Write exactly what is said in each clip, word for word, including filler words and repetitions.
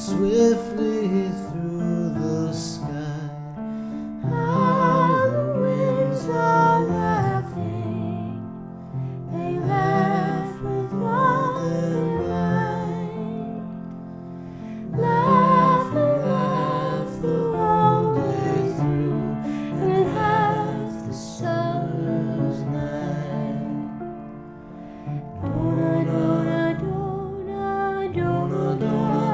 swiftly through the sky. How the winds are laughing, they laugh with all their might. Laugh and laugh the whole day through, and half the summer's night. Dona, dona, dona, dona, dona.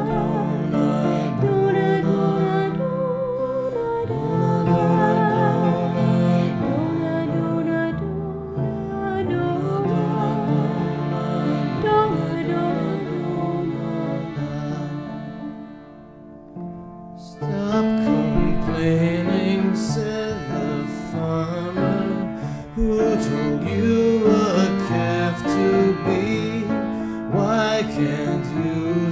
Stop complaining, said the farmer, who told you a calf to be. Why can't you